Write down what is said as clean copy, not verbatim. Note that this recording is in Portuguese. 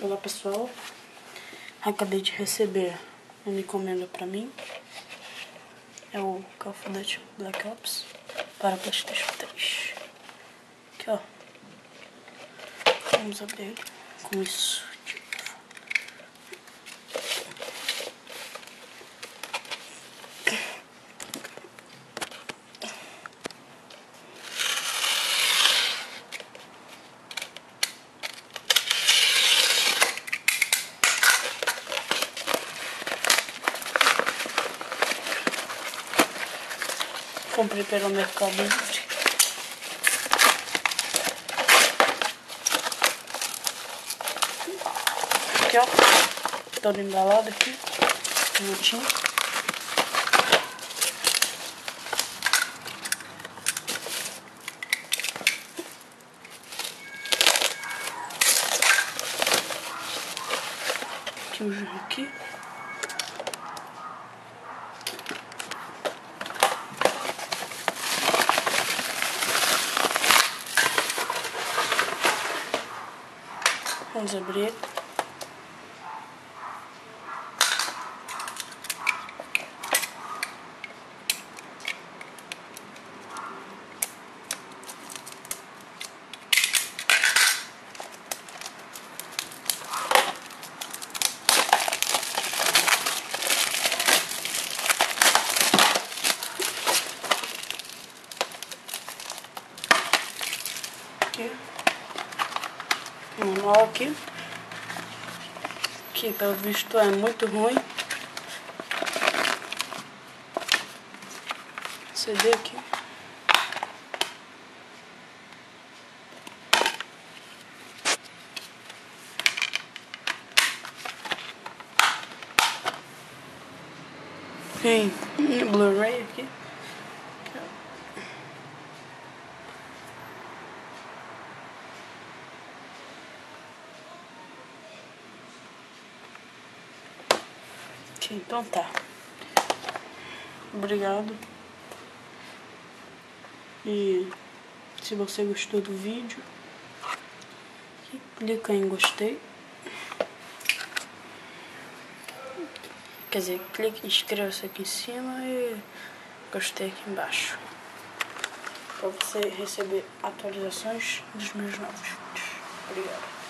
Olá pessoal, acabei de receber uma encomenda pra mim. É o Call of Duty Black Ops para PlayStation 3. Aqui ó, vamos abrir com isso. Comprei pelo Mercado Livre. Aqui ó, todo embalado aqui, bonitinho. Aqui o jogo aqui. Vamos abrir. Aqui. O manual aqui. Que pelo visto é muito ruim. CD aqui. Tem Blu-ray aqui. Então tá. Obrigado. E se você gostou do vídeo, clica em gostei. Quer dizer, clique, inscreva-se aqui em cima e gostei aqui embaixo, para você receber atualizações dos meus novos vídeos. Obrigado.